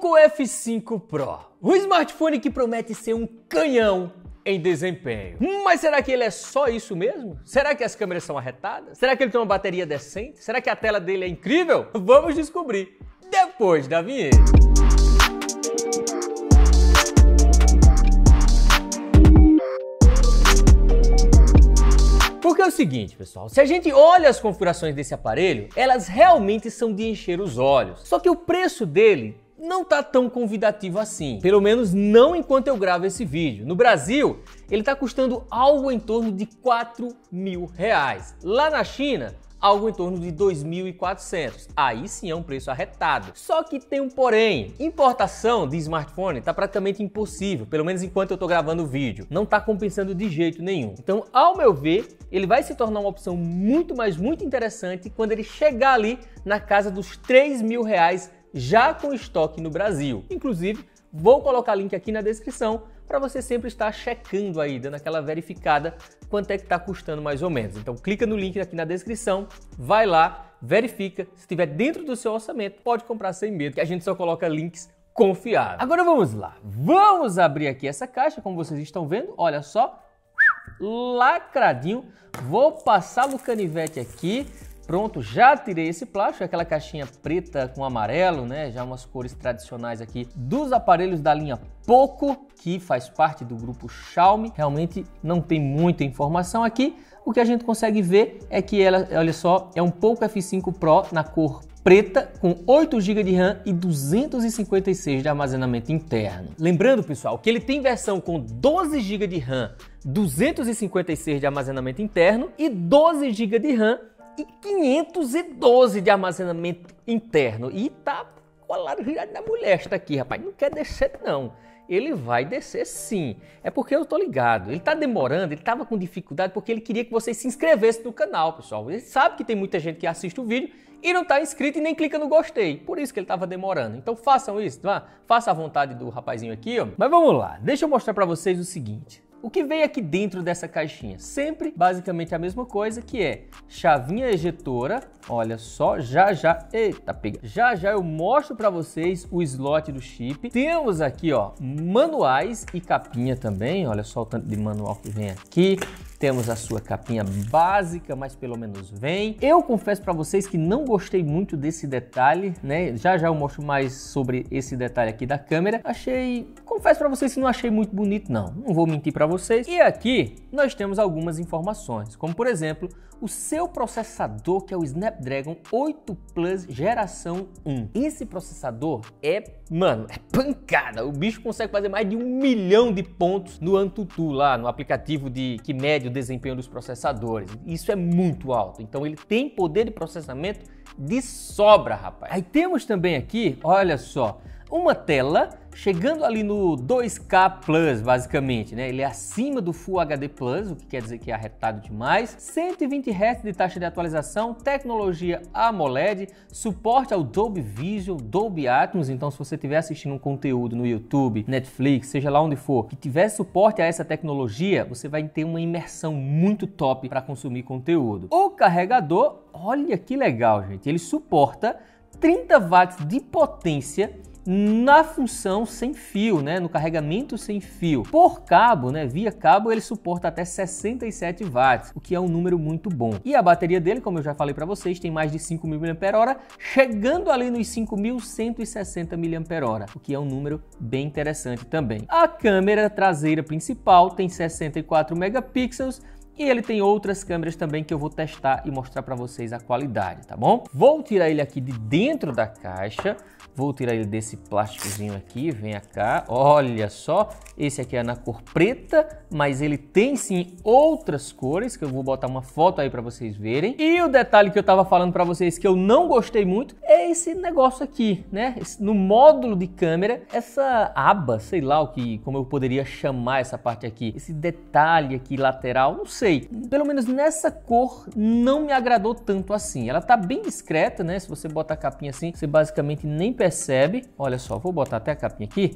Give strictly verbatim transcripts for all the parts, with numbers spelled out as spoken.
Poco F cinco Pro, um smartphone que promete ser um canhão em desempenho. Mas será que ele é só isso mesmo? Será que as câmeras são arretadas? Será que ele tem uma bateria decente? Será que a tela dele é incrível? Vamos descobrir depois da vinheta. Porque é o seguinte, pessoal, se a gente olha as configurações desse aparelho, elas realmente são de encher os olhos. Só que o preço dele não tá tão convidativo assim, pelo menos não enquanto eu gravo esse vídeo. No Brasil, ele tá custando algo em torno de quatro mil reais. Lá na China, algo em torno de dois mil e quatrocentos. Aí sim é um preço arretado. Só que tem um porém. Importação de smartphone tá praticamente impossível, pelo menos enquanto eu tô gravando o vídeo. Não tá compensando de jeito nenhum. Então, ao meu ver, ele vai se tornar uma opção muito, mas muito interessante quando ele chegar ali na casa dos três mil reais já com estoque no Brasil. Inclusive, vou colocar link aqui na descrição para você sempre estar checando aí, dando aquela verificada quanto é que está custando mais ou menos. Então clica no link aqui na descrição, vai lá, verifica, se estiver dentro do seu orçamento, pode comprar sem medo, que a gente só coloca links confiáveis. Agora vamos lá, vamos abrir aqui essa caixa, como vocês estão vendo, olha só, lacradinho, vou passar no canivete aqui. Pronto, já tirei esse plástico, aquela caixinha preta com amarelo, né? Já umas cores tradicionais aqui dos aparelhos da linha Poco, que faz parte do grupo Xiaomi. Realmente não tem muita informação aqui. O que a gente consegue ver é que ela, olha só, é um Poco F cinco Pro na cor preta com oito gigas de RAM e duzentos e cinquenta e seis de armazenamento interno. Lembrando, pessoal, que ele tem versão com doze gigas de RAM, duzentos e cinquenta e seis de armazenamento interno e doze gigas de RAM e quinhentos e doze de armazenamento interno. E tá com a laranjada da molesta aqui, rapaz. Não quer descer, não. Ele vai descer sim. É porque eu tô ligado. Ele tá demorando, ele tava com dificuldade porque ele queria que vocês se inscrevessem no canal, pessoal. Ele sabe que tem muita gente que assiste o vídeo e não tá inscrito e nem clica no gostei. Por isso que ele tava demorando. Então façam isso, tá? Faça a vontade do rapazinho aqui, ó. Mas vamos lá. Deixa eu mostrar para vocês o seguinte. O que vem aqui dentro dessa caixinha? Sempre basicamente a mesma coisa, que é chavinha ejetora. Olha só, já já, eita, pega. Já já eu mostro para vocês o slot do chip. Temos aqui, ó, manuais e capinha também. Olha só o tanto de manual que vem aqui. Temos a sua capinha básica, mas pelo menos vem. Eu confesso para vocês que não gostei muito desse detalhe, né? Já já eu mostro mais sobre esse detalhe aqui da câmera. Achei, confesso para vocês que não achei muito bonito, não. Não vou mentir para vocês. E aqui nós temos algumas informações, como por exemplo, o seu processador, que é o Snapdragon oito Plus geração um. Esse processador é, mano, é pancada. O bicho consegue fazer mais de um milhão de pontos no AnTuTu lá, no aplicativo de que mede o desempenho dos processadores. Isso é muito alto. Então ele tem poder de processamento de sobra, rapaz. Aí temos também aqui, olha só, uma tela chegando ali no dois K Plus, basicamente, né? Ele é acima do Full H D Plus, o que quer dizer que é arretado demais. cento e vinte hertz de taxa de atualização, tecnologia AMOLED, suporte ao Dolby Vision, Dolby Atmos. Então, se você estiver assistindo um conteúdo no YouTube, Netflix, seja lá onde for, que tiver suporte a essa tecnologia, você vai ter uma imersão muito top para consumir conteúdo. O carregador, olha que legal, gente. Ele suporta trinta watts de potência na função sem fio, né, no carregamento sem fio. Por cabo, né, via cabo, ele suporta até sessenta e sete watts, o que é um número muito bom. E a bateria dele, como eu já falei para vocês, tem mais de cinco mil miliampères-hora, chegando ali nos cinco mil cento e sessenta miliampères-hora, o que é um número bem interessante também. A câmera traseira principal tem sessenta e quatro megapixels, e ele tem outras câmeras também que eu vou testar e mostrar para vocês a qualidade, tá bom? Vou tirar ele aqui de dentro da caixa, vou tirar ele desse plásticozinho aqui, vem cá, olha só, esse aqui é na cor preta, mas ele tem sim outras cores, que eu vou botar uma foto aí para vocês verem. E o detalhe que eu tava falando para vocês que eu não gostei muito é esse negócio aqui, né? Esse, no módulo de câmera, essa aba, sei lá o que, como eu poderia chamar essa parte aqui, esse detalhe aqui lateral, não sei. Pelo menos nessa cor não me agradou tanto assim. Ela tá bem discreta, né? Se você botar a capinha assim, você basicamente nem percebe. Olha só, vou botar até a capinha aqui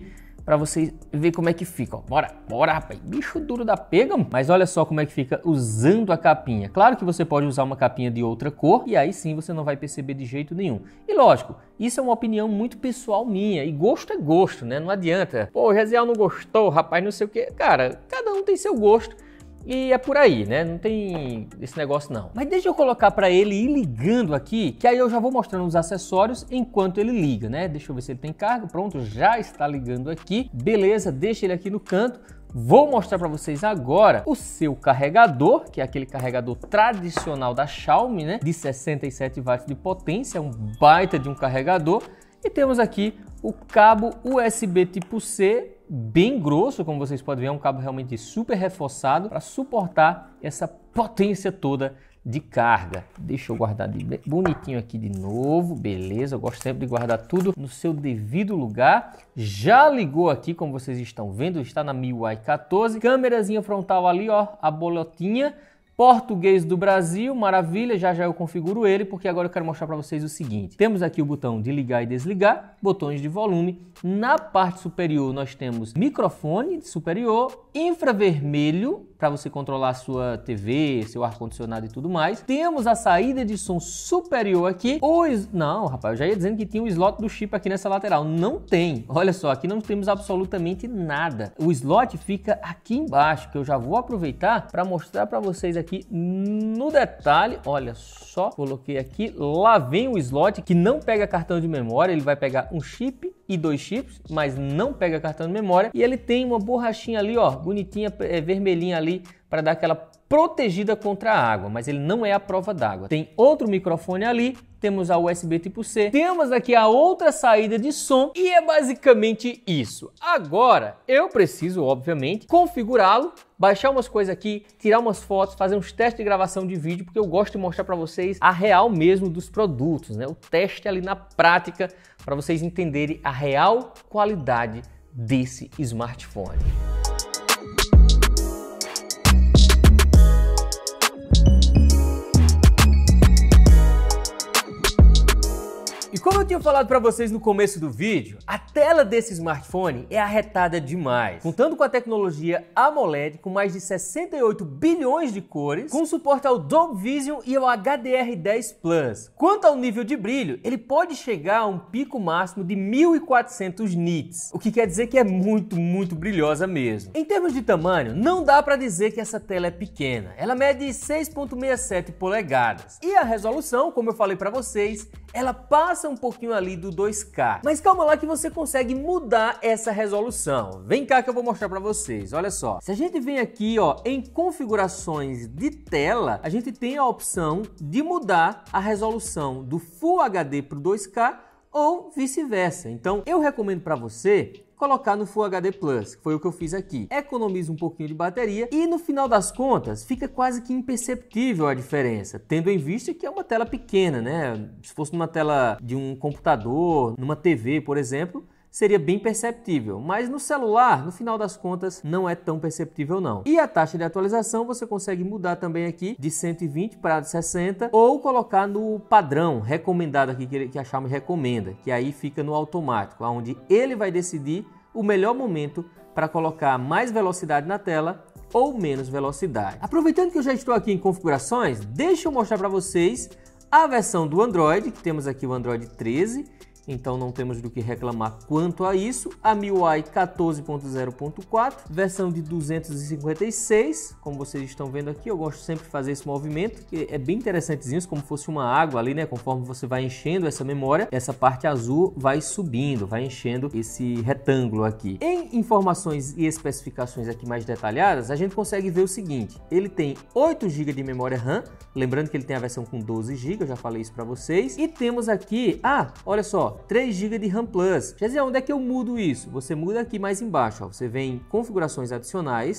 para vocês verem como é que fica. Ó. Bora, bora, rapaz. Bicho duro da pega, mas olha só como é que fica usando a capinha. Claro que você pode usar uma capinha de outra cor e aí sim você não vai perceber de jeito nenhum. E lógico, isso é uma opinião muito pessoal minha e gosto é gosto, né? Não adianta. Pô, o Gesiel não gostou, rapaz, não sei o que. Cara, cada um tem seu gosto. E é por aí, né? Não tem esse negócio não. Mas deixa eu colocar para ele ir ligando aqui, que aí eu já vou mostrando os acessórios enquanto ele liga, né? Deixa eu ver se ele tem carga. Pronto, já está ligando aqui. Beleza, deixa ele aqui no canto. Vou mostrar para vocês agora o seu carregador, que é aquele carregador tradicional da Xiaomi, né? De sessenta e sete watts de potência, um baita de um carregador. E temos aqui o cabo U S B tipo C, bem grosso, como vocês podem ver, é um cabo realmente super reforçado para suportar essa potência toda de carga. Deixa eu guardar de bonitinho aqui de novo, beleza, eu gosto sempre de guardar tudo no seu devido lugar. Já ligou aqui, como vocês estão vendo, está na M I U I quatorze, câmerazinha frontal ali, ó, a bolotinha. Português do Brasil, maravilha, já já eu configuro ele, porque agora eu quero mostrar para vocês o seguinte. Temos aqui o botão de ligar e desligar, botões de volume. Na parte superior nós temos microfone superior, infravermelho, para você controlar a sua T V, seu ar-condicionado e tudo mais. Temos a saída de som superior aqui. O is... Não, rapaz, eu já ia dizendo que tinha o slot do chip aqui nessa lateral. Não tem. Olha só, aqui não temos absolutamente nada. O slot fica aqui embaixo, que eu já vou aproveitar para mostrar para vocês aqui no detalhe. Olha só, coloquei aqui. Lá vem o slot que não pega cartão de memória. Ele vai pegar um chip e dois chips, mas não pega cartão de memória. E ele tem uma borrachinha ali, ó, bonitinha, é, vermelhinha ali, para dar aquela protegida contra a água, mas ele não é a prova d'água. Tem outro microfone ali, temos a U S B tipo C, temos aqui a outra saída de som e é basicamente isso. Agora, eu preciso, obviamente, configurá-lo, baixar umas coisas aqui, tirar umas fotos, fazer uns testes de gravação de vídeo, porque eu gosto de mostrar para vocês a real mesmo dos produtos, né? O teste ali na prática, para vocês entenderem a real qualidade desse smartphone. E como eu tinha falado para vocês no começo do vídeo, a tela desse smartphone é arretada demais. Contando com a tecnologia AMOLED com mais de sessenta e oito bilhões de cores, com suporte ao Dolby Vision e ao H D R dez Plus. Quanto ao nível de brilho, ele pode chegar a um pico máximo de mil e quatrocentos nits, o que quer dizer que é muito, muito brilhosa mesmo. Em termos de tamanho, não dá para dizer que essa tela é pequena. Ela mede seis vírgula sessenta e sete polegadas. E a resolução, como eu falei para vocês, ela passa um pouquinho ali do dois K. Mas calma lá que você consegue mudar essa resolução. Vem cá que eu vou mostrar para vocês. Olha só. Se a gente vem aqui, ó, em configurações de tela, a gente tem a opção de mudar a resolução do Full H D para o dois K ou vice-versa. Então, eu recomendo para você colocar no Full H D Plus, que foi o que eu fiz aqui. Economiza um pouquinho de bateria e no final das contas fica quase que imperceptível a diferença, tendo em vista que é uma tela pequena, né? Se fosse numa tela de um computador, numa T V, por exemplo, seria bem perceptível, mas no celular, no final das contas, não é tão perceptível não. E a taxa de atualização você consegue mudar também aqui de cento e vinte para sessenta ou colocar no padrão recomendado aqui que a Xiaomi recomenda, que aí fica no automático, onde ele vai decidir o melhor momento para colocar mais velocidade na tela ou menos velocidade. Aproveitando que eu já estou aqui em configurações, deixa eu mostrar para vocês a versão do Android, que temos aqui o Android treze. Então não temos do que reclamar quanto a isso. A M I U I quatorze ponto zero ponto quatro, versão de duzentos e cinquenta e seis, como vocês estão vendo aqui, eu gosto sempre de fazer esse movimento, que é bem interessantezinho, como fosse uma água ali, né? Conforme você vai enchendo essa memória, essa parte azul vai subindo, vai enchendo esse retângulo aqui. Em informações e especificações aqui mais detalhadas, a gente consegue ver o seguinte, ele tem oito gigas de memória RAM, lembrando que ele tem a versão com doze gigas, eu já falei isso para vocês, e temos aqui, ah, olha só, três gigas de RAM Plus. Quer dizer, onde é que eu mudo isso? Você muda aqui mais embaixo, ó. Você vem em configurações adicionais,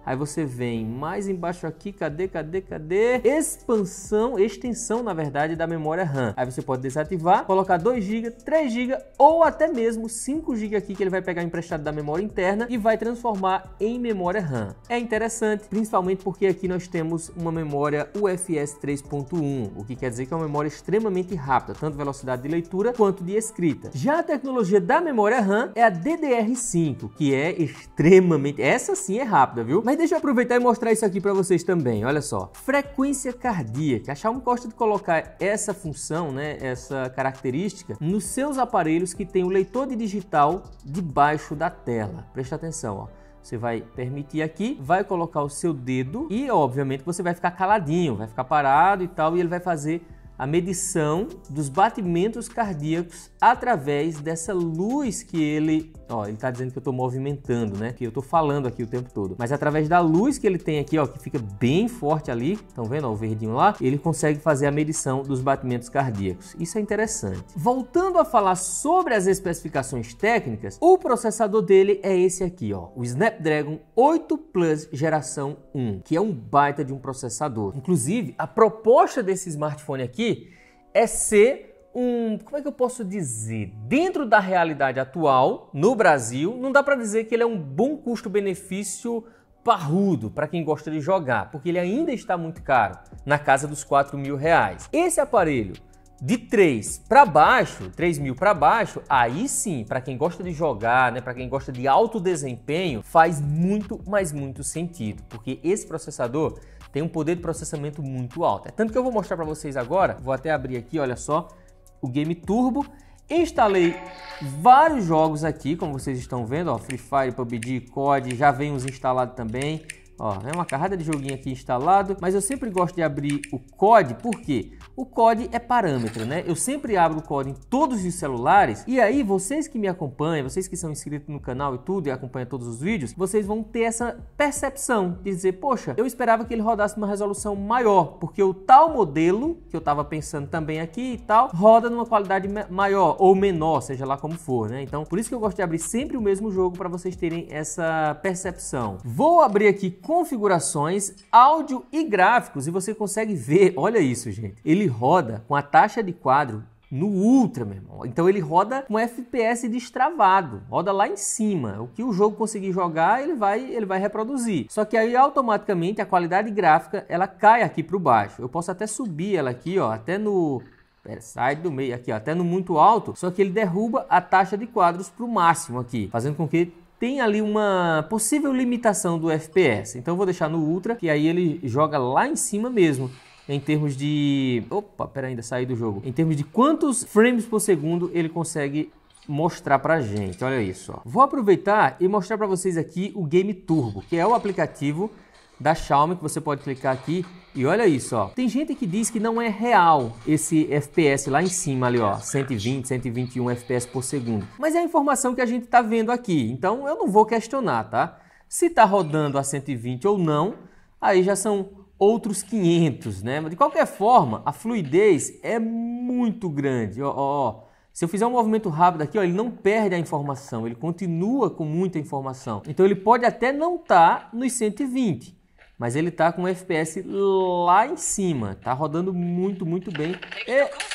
Aí você vem mais embaixo aqui, cadê, cadê, cadê? Expansão, extensão, na verdade, da memória RAM. Aí você pode desativar, colocar dois gigas, três gigas ou até mesmo cinco gigas aqui que ele vai pegar emprestado da memória interna e vai transformar em memória RAM. É interessante, principalmente porque aqui nós temos uma memória U F S três ponto um, o que quer dizer que é uma memória extremamente rápida, tanto velocidade de leitura quanto de escrita. Já a tecnologia da memória RAM é a D D R cinco, que é extremamente... Essa sim é rápida, viu? Mas deixa eu aproveitar e mostrar isso aqui para vocês também, olha só. Frequência cardíaca. A Xiaomi gosta de colocar essa função, né, essa característica, nos seus aparelhos que tem o leitor de digital debaixo da tela. Presta atenção, ó. Você vai permitir aqui, vai colocar o seu dedo e, obviamente, você vai ficar caladinho, vai ficar parado e tal, e ele vai fazer a medição dos batimentos cardíacos através dessa luz que ele... Ó, ele tá dizendo que eu tô movimentando, né? Que eu tô falando aqui o tempo todo. Mas através da luz que ele tem aqui, ó, que fica bem forte ali, estão vendo, ó, o verdinho lá? Ele consegue fazer a medição dos batimentos cardíacos. Isso é interessante. Voltando a falar sobre as especificações técnicas, o processador dele é esse aqui, ó, o Snapdragon oito Plus geração um, que é um baita de um processador. Inclusive, a proposta desse smartphone aqui é ser um, como é que eu posso dizer, dentro da realidade atual, no Brasil, não dá para dizer que ele é um bom custo-benefício parrudo para quem gosta de jogar, porque ele ainda está muito caro, na casa dos quatro mil reais. Esse aparelho de três para baixo, três mil para baixo, aí sim, para quem gosta de jogar, né, para quem gosta de alto desempenho, faz muito, mas muito sentido, porque esse processador tem um poder de processamento muito alto. É tanto que eu vou mostrar para vocês agora, vou até abrir aqui, olha só, o Game Turbo. Instalei vários jogos aqui, como vocês estão vendo, ó, Free Fire, P U B G, C O D, já vem uns instalados também. Ó, é uma carrada de joguinho aqui instalado, mas eu sempre gosto de abrir o C O D, porque o C O D é parâmetro, né? Eu sempre abro o C O D em todos os celulares, e aí vocês que me acompanham, vocês que são inscritos no canal e tudo, e acompanham todos os vídeos, vocês vão ter essa percepção de dizer, poxa, eu esperava que ele rodasse numa resolução maior, porque o tal modelo, que eu tava pensando também aqui e tal, roda numa qualidade maior ou menor, seja lá como for, né? Então, por isso que eu gosto de abrir sempre o mesmo jogo, para vocês terem essa percepção. Vou abrir aqui configurações, áudio e gráficos, e você consegue ver, olha isso, gente, ele roda com a taxa de quadro no Ultra, meu irmão. Então ele roda com F P S destravado, roda lá em cima. O que o jogo conseguir jogar, ele vai, ele vai reproduzir. Só que aí automaticamente a qualidade gráfica ela cai aqui para o baixo. Eu posso até subir ela aqui, ó, até no... Pera, sai do meio aqui, ó, até no muito alto. Só que ele derruba a taxa de quadros para o máximo aqui, fazendo com que tem ali uma possível limitação do F P S. Então eu vou deixar no Ultra, que aí ele joga lá em cima mesmo. Em termos de... Opa, pera, ainda saí do jogo. Em termos de quantos frames por segundo ele consegue mostrar pra gente. Olha isso, ó. Vou aproveitar e mostrar pra vocês aqui o Game Turbo, que é o aplicativo da Xiaomi, que você pode clicar aqui. E olha isso, ó. Tem gente que diz que não é real esse F P S lá em cima ali, ó. cento e vinte, cento e vinte e um F P S por segundo. Mas é a informação que a gente tá vendo aqui. Então eu não vou questionar, tá? Se tá rodando a cento e vinte ou não, aí já são outros quinhentos, né? Mas de qualquer forma, a fluidez é muito grande. Ó, ó, ó. Se eu fizer um movimento rápido aqui, ó, ele não perde a informação, ele continua com muita informação. Então ele pode até não estar nos cento e vinte, mas ele tá com um F P S lá em cima. Tá rodando muito, muito bem. E,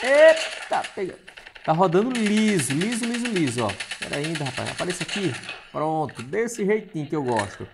eita, pega. Tá rodando liso, liso, liso, liso, ó. Pera ainda, rapaz. Aparece aqui. Pronto, desse jeitinho que eu gosto.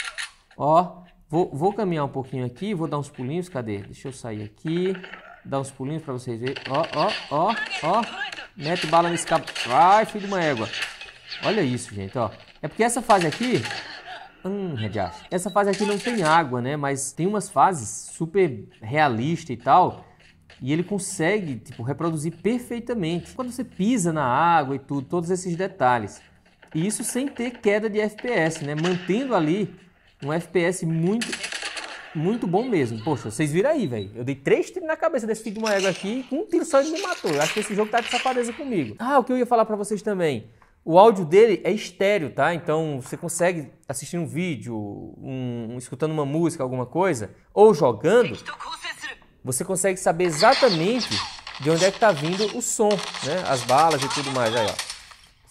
Ó. Vou, vou caminhar um pouquinho aqui, vou dar uns pulinhos, cadê? Deixa eu sair aqui, dar uns pulinhos pra vocês verem. Ó, ó, ó, ó, mete bala nesse cabo. Ai, filho de uma égua. Olha isso, gente, ó. É porque essa fase aqui... Hum, rediacho. Essa fase aqui não tem água, né? Mas tem umas fases super realistas e tal. E ele consegue, tipo, reproduzir perfeitamente. Quando você pisa na água e tudo, todos esses detalhes. E isso sem ter queda de F P S, né? Mantendo ali um F P S muito, muito bom mesmo. Poxa, vocês viram aí, velho. Eu dei três tiros na cabeça desse filho de uma égua aqui, com um tiro só ele me matou. Eu acho que esse jogo tá de safadeza comigo. Ah, o que eu ia falar pra vocês também. O áudio dele é estéreo, tá? Então você consegue assistir um vídeo, um, um, escutando uma música, alguma coisa, ou jogando, você consegue saber exatamente de onde é que tá vindo o som, né? As balas e tudo mais. Aí, ó.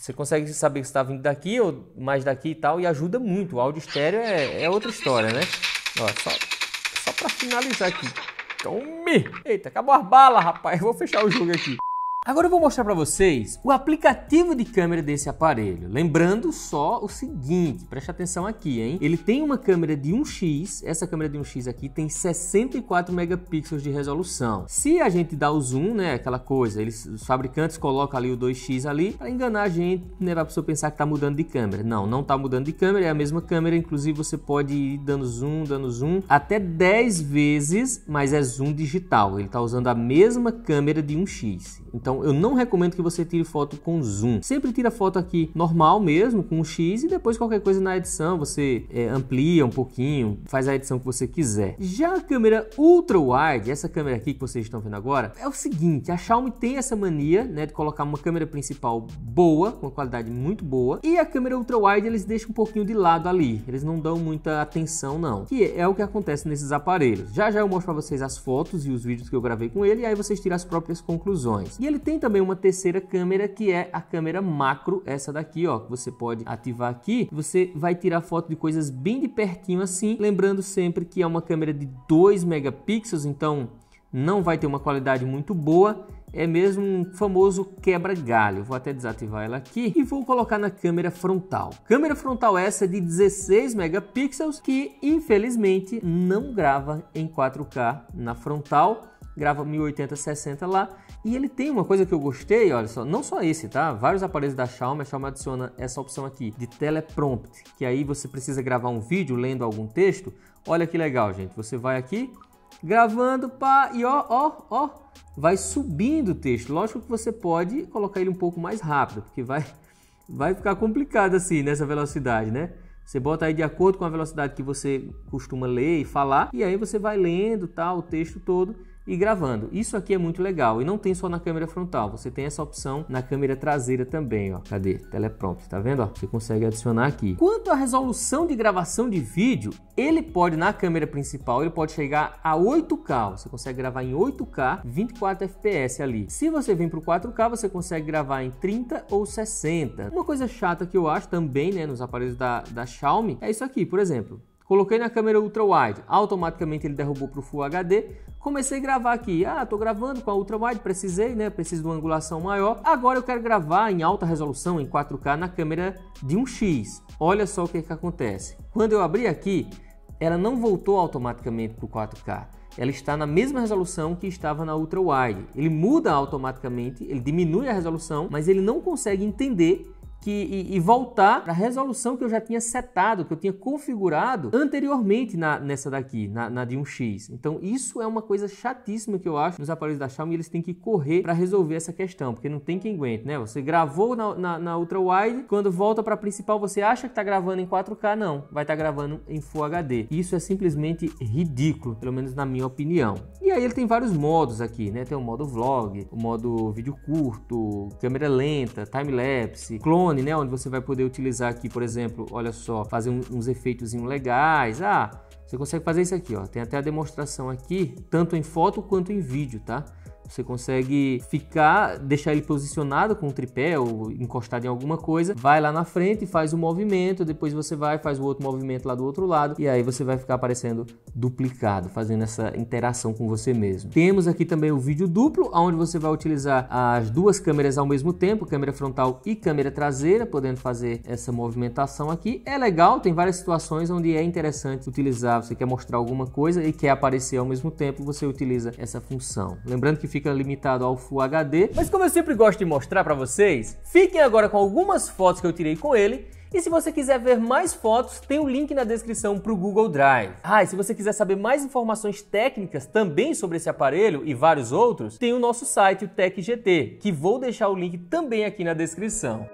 Você consegue saber que está vindo daqui ou mais daqui e tal, e ajuda muito. O áudio estéreo é, é outra história, né? Ó, só, só para finalizar aqui. Tome! Eita, acabou as balas, rapaz. Vou fechar o jogo aqui. Agora eu vou mostrar para vocês o aplicativo de câmera desse aparelho. Lembrando só o seguinte, preste atenção aqui, hein? Ele tem uma câmera de um x, essa câmera de um x aqui tem sessenta e quatro megapixels de resolução. Se a gente dá o zoom, né, aquela coisa, eles, os fabricantes colocam ali o dois x ali para enganar a gente, né, para a pessoa pensar que tá mudando de câmera. Não, não tá mudando de câmera, é a mesma câmera, inclusive você pode ir dando zoom, dando zoom, até dez vezes, mas é zoom digital. Ele tá usando a mesma câmera de um x. Então eu não recomendo que você tire foto com zoom. Sempre tira foto aqui normal mesmo, com um X, e depois qualquer coisa na edição você é, amplia um pouquinho, faz a edição que você quiser. Já a câmera ultra wide, essa câmera aqui que vocês estão vendo agora, é o seguinte, a Xiaomi tem essa mania, né, de colocar uma câmera principal boa, com uma qualidade muito boa, e a câmera ultra wide eles deixam um pouquinho de lado ali, eles não dão muita atenção não, que é o que acontece nesses aparelhos. Já já eu mostro para vocês as fotos e os vídeos que eu gravei com ele, e aí vocês tiram as próprias conclusões. E ele tem também uma terceira câmera, que é a câmera macro, essa daqui, ó, que você pode ativar aqui. Você vai tirar foto de coisas bem de pertinho assim, lembrando sempre que é uma câmera de dois megapixels, então não vai ter uma qualidade muito boa, é mesmo um famoso quebra-galho. Vou até desativar ela aqui e vou colocar na câmera frontal. Câmera frontal essa de dezesseis megapixels, que infelizmente não grava em quatro K na frontal, grava mil e oitenta sessenta lá. E ele tem uma coisa que eu gostei, olha só, não só esse, tá? Vários aparelhos da Xiaomi, a Xiaomi adiciona essa opção aqui de teleprompt, que aí você precisa gravar um vídeo lendo algum texto. Olha que legal, gente. Você vai aqui, gravando, pá, e ó, ó, ó, vai subindo o texto. Lógico que você pode colocar ele um pouco mais rápido, porque vai, vai ficar complicado assim, nessa velocidade, né? Você bota aí de acordo com a velocidade que você costuma ler e falar, e aí você vai lendo, tá, o texto todo e gravando. Isso aqui é muito legal, e não tem só na câmera frontal, você tem essa opção na câmera traseira também, ó. Cadê? Teleprompt, tá vendo? Ó, você consegue adicionar aqui. Quanto à resolução de gravação de vídeo, ele pode, na câmera principal, ele pode chegar a oito K, você consegue gravar em oito K, vinte e quatro F P S ali. Se você vem para o quatro K, você consegue gravar em trinta ou sessenta. Uma coisa chata que eu acho também, né, nos aparelhos da, da Xiaomi, é isso aqui, por exemplo. Coloquei na câmera ultra wide, automaticamente ele derrubou para o Full H D. Comecei a gravar aqui, ah, tô gravando com a ultra wide, precisei, né, preciso de uma angulação maior. Agora eu quero gravar em alta resolução, em quatro K, na câmera de um X. Olha só o que que acontece. Quando eu abri aqui, ela não voltou automaticamente para o quatro K. Ela está na mesma resolução que estava na ultra wide. Ele muda automaticamente, ele diminui a resolução, mas ele não consegue entender Que, e, e voltar para a resolução que eu já tinha setado, que eu tinha configurado anteriormente na, nessa daqui, na, na de um X. Então isso é uma coisa chatíssima que eu acho nos aparelhos da Xiaomi, eles têm que correr para resolver essa questão, porque não tem quem aguente, né? Você gravou na, na, na ultra wide, quando volta para a principal você acha que está gravando em quatro K, não, vai estar tá gravando em Full H D. Isso é simplesmente ridículo, pelo menos na minha opinião. E aí ele tem vários modos aqui, né? Tem o modo vlog, o modo vídeo curto, câmera lenta, time-lapse, clone, né, onde você vai poder utilizar aqui, por exemplo, olha só, fazer um, uns efeitos legais. Ah, você consegue fazer isso aqui, ó. Tem até a demonstração aqui, tanto em foto quanto em vídeo, tá? Você consegue ficar, deixar ele posicionado com um tripé ou encostado em alguma coisa, vai lá na frente, faz o movimento, depois você vai, faz o outro movimento lá do outro lado, e aí você vai ficar aparecendo duplicado, fazendo essa interação com você mesmo. Temos aqui também o vídeo duplo, onde você vai utilizar as duas câmeras ao mesmo tempo, câmera frontal e câmera traseira, podendo fazer essa movimentação aqui. É legal, tem várias situações onde é interessante utilizar, você quer mostrar alguma coisa e quer aparecer ao mesmo tempo, você utiliza essa função. Lembrando que fica limitado ao Full H D, mas como eu sempre gosto de mostrar para vocês, fiquem agora com algumas fotos que eu tirei com ele. E se você quiser ver mais fotos, tem o um link na descrição para o Google Drive. Ah, e se você quiser saber mais informações técnicas também sobre esse aparelho e vários outros, tem o nosso site, o Tech G T, que vou deixar o link também aqui na descrição.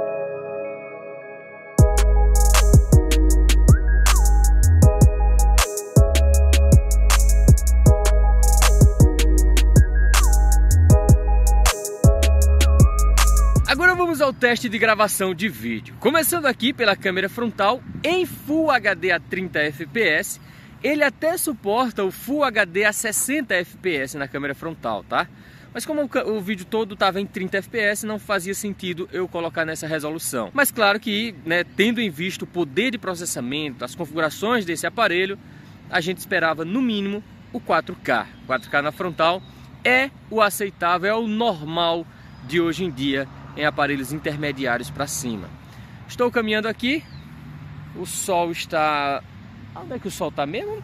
Agora vamos ao teste de gravação de vídeo. Começando aqui pela câmera frontal, em Full H D a trinta F P S, ele até suporta o Full H D a sessenta F P S na câmera frontal, tá? Mas como o, o vídeo todo estava em trinta F P S, não fazia sentido eu colocar nessa resolução. Mas claro que, né, tendo em vista o poder de processamento, as configurações desse aparelho, a gente esperava no mínimo o quatro K. quatro K na frontal é o aceitável, é o normal de hoje em dia em aparelhos intermediários para cima. Estou caminhando aqui, o sol está... Onde é que o sol está mesmo?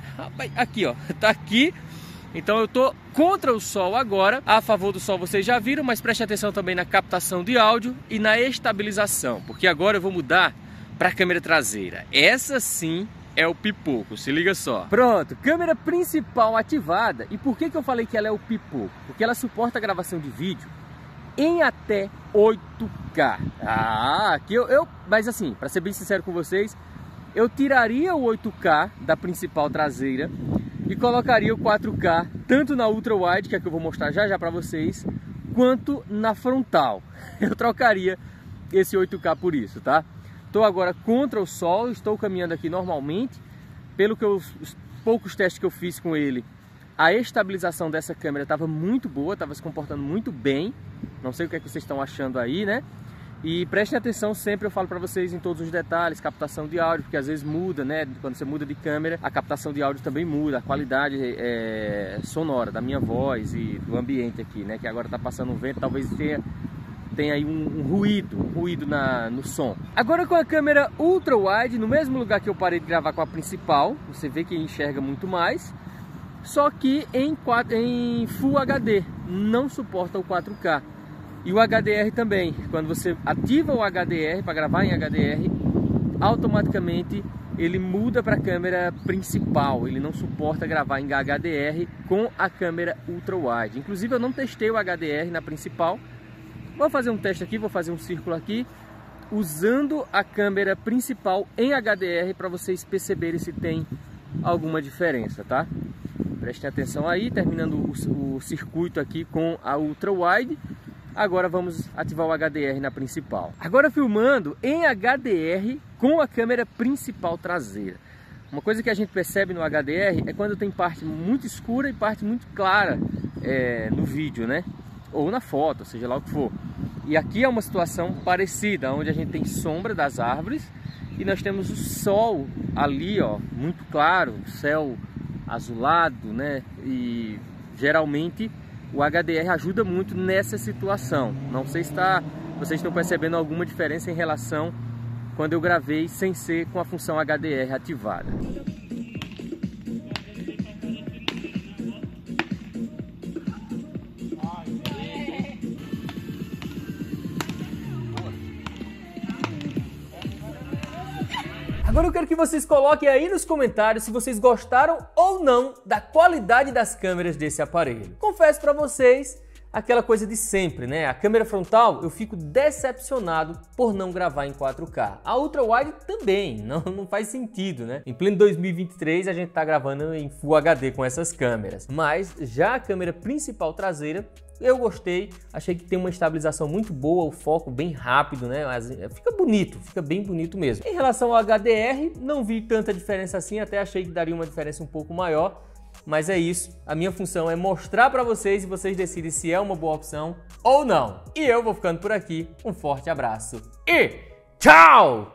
Aqui, ó, tá aqui. Então eu tô contra o sol agora, a favor do sol vocês já viram, mas preste atenção também na captação de áudio e na estabilização, porque agora eu vou mudar para a câmera traseira. Essa sim é o pipoco, se liga só. Pronto, câmera principal ativada. E por que que eu falei que ela é o pipoco? Porque ela suporta a gravação de vídeo em até oito K. Ah, aqui eu, eu mas assim, para ser bem sincero com vocês, eu tiraria o oito K da principal traseira e colocaria o quatro K tanto na ultra wide, que é que eu vou mostrar já já para vocês, quanto na frontal. Eu trocaria esse oito K por isso, tá? Estou agora contra o sol, estou caminhando aqui normalmente. Pelo que eu, os poucos testes que eu fiz com ele, a estabilização dessa câmera estava muito boa, estava se comportando muito bem. Não sei o que é que vocês estão achando aí, né? E prestem atenção, sempre eu falo para vocês em todos os detalhes, captação de áudio, porque às vezes muda, né? Quando você muda de câmera, a captação de áudio também muda, a qualidade é, sonora da minha voz e do ambiente aqui, né? Que agora está passando um vento, talvez tenha, tenha aí um, um ruído, um ruído na, no som. Agora com a câmera ultra wide, no mesmo lugar que eu parei de gravar com a principal, você vê que enxerga muito mais, só que em, quatro, em Full H D, não suporta o quatro K. E o H D R também, quando você ativa o H D R para gravar em H D R, automaticamente ele muda para a câmera principal, ele não suporta gravar em H D R com a câmera ultra wide. Inclusive eu não testei o H D R na principal, vou fazer um teste aqui, vou fazer um círculo aqui, usando a câmera principal em H D R para vocês perceberem se tem alguma diferença, tá? Prestem atenção aí, terminando o, o circuito aqui com a ultra wide. Agora vamos ativar o H D R na principal. Agora filmando em H D R com a câmera principal traseira. Uma coisa que a gente percebe no H D R é quando tem parte muito escura e parte muito clara é, no vídeo, né? Ou na foto, seja lá o que for. E aqui é uma situação parecida, onde a gente tem sombra das árvores e nós temos o sol ali, ó, muito claro, céu azulado, né? E geralmente o H D R ajuda muito nessa situação. Não sei se tá, vocês estão percebendo alguma diferença em relação quando eu gravei sem ser com a função H D R ativada. Agora eu quero que vocês coloquem aí nos comentários se vocês gostaram ou não da qualidade das câmeras desse aparelho. Confesso para vocês aquela coisa de sempre, né? A câmera frontal eu fico decepcionado por não gravar em quatro K. A ultra wide também, não, não faz sentido, né? Em pleno dois mil e vinte e três a gente tá gravando em Full H D com essas câmeras. Mas já a câmera principal traseira eu gostei, achei que tem uma estabilização muito boa, o foco bem rápido, né? Mas fica bonito, fica bem bonito mesmo. Em relação ao H D R, não vi tanta diferença assim, até achei que daria uma diferença um pouco maior. Mas é isso, a minha função é mostrar para vocês e vocês decidem se é uma boa opção ou não. E eu vou ficando por aqui, um forte abraço e tchau!